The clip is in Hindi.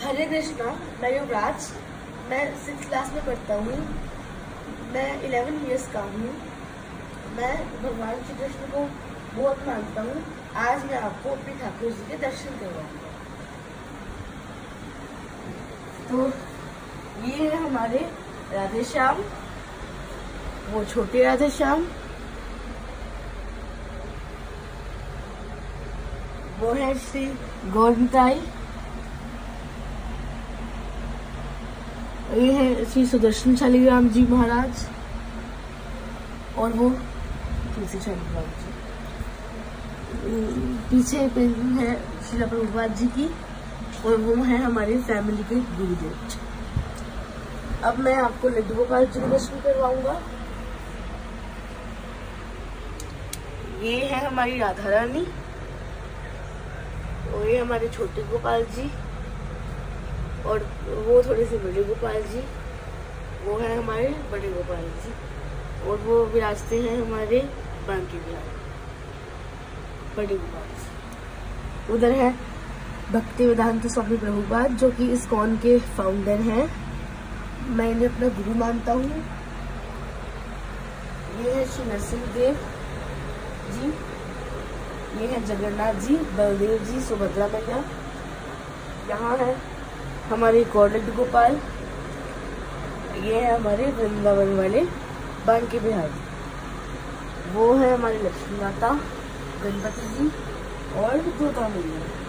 हरे कृष्णा। मैं युवराज, मैं 6th क्लास में पढ़ता हूँ। मैं 11 इयर्स का हूँ। मैं भगवान श्री कृष्ण को बहुत मानता हूँ। आज मैं आपको अपने ठाकुर जी के दर्शन करवाऊंगा। तो ये है हमारे राधे श्याम, वो छोटे राधे श्याम, वो है श्री गौरताई, ये है श्री सुदर्शन शालीग्राम जी महाराज, और वो तुलसी शालीग्राम जी। पीछे पेंटिंग है श्रीला प्रभुपाद जी की, और वो है हमारी फैमिली के गुरुदेव। अब मैं आपको लड्डू गोपाल जी के दर्शन करवाऊंगा। ये है हमारी राधा रानी, और ये हमारे छोटे गोपाल जी, और वो थोड़े से बड़े गोपाल जी, वो है हमारे बड़े गोपाल जी, और वो विराजते हैं हमारे बांके बिहार बड़े गोपाल जी। उधर है भक्ति वेदांत स्वामी प्रभुपाद, जो कि इस्कॉन के फाउंडर हैं। मैं इन्हें अपना गुरु मानता हूँ। ये है श्री नरसिंह देव जी, ये है जगन्नाथ जी, बलदेव जी, सुभद्रा मैया। यहाँ है हमारे गौरलड्डू गोपाल, ये है हमारे वृंदावन वाले बांके बिहारी, वो है हमारी लक्ष्मी माता, गणपति जी और दुर्गा मैया।